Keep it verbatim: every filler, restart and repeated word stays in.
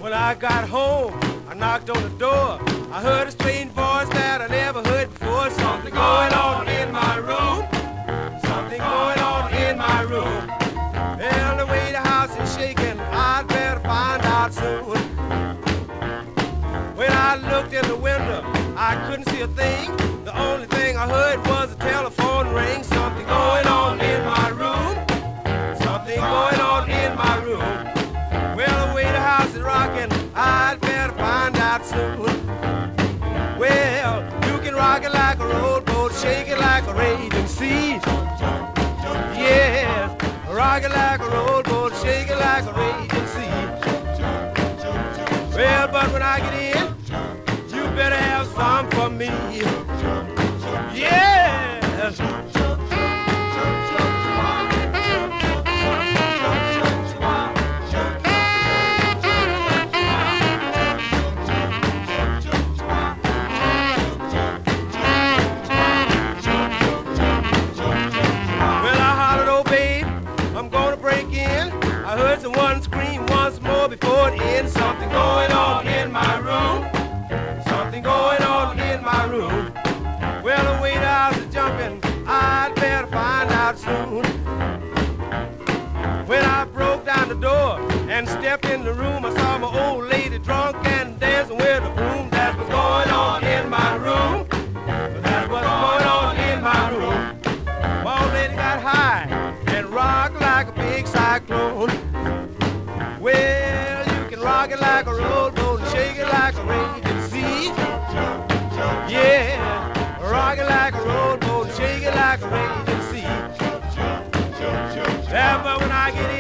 When I got home, I knocked on the door. I heard a strange voice that I never heard before. Something going on in my room. Something going on in my room. Well, the way the house is shaking, I'd better find out soon. When I looked in the window, I couldn't see a thing. The only thing I heard was a telephone ring. Something going on in my room. Something going on in my room. Well, the way the house is rocking, I'd better find out soon. Well, you can rock it like a rowboat, shake it like a raging sea. Yes, rock it like a rowboat, shake it like a raging sea. Well, but when I get in, you better have some for me. Yes. I heard someone scream once more before it ends. Something going on in my room. Something going on in my room. Well, the way the house is jumping, I'd better find out soon. When I broke down the door and stepped in the room, I saw my old lady drunk and dancing with a broom. That's what's going on in my room. That's what's going on in my room. My old lady got high and rocked like a big cyclone. Well, you can rock it like a rowboat and shake it like a raging sea. Yeah, rock it like a rowboat and shake it like a raging sea. Yeah, but when I get in